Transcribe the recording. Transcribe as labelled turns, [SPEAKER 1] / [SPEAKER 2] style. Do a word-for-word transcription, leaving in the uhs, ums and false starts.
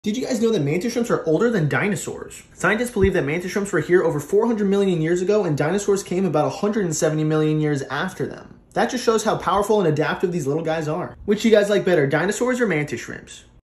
[SPEAKER 1] Did you guys know that mantis shrimps are older than dinosaurs? Scientists believe that mantis shrimps were here over four hundred million years ago and dinosaurs came about one hundred seventy million years after them. That just shows how powerful and adaptive these little guys are. Which do you guys like better, dinosaurs or mantis shrimps?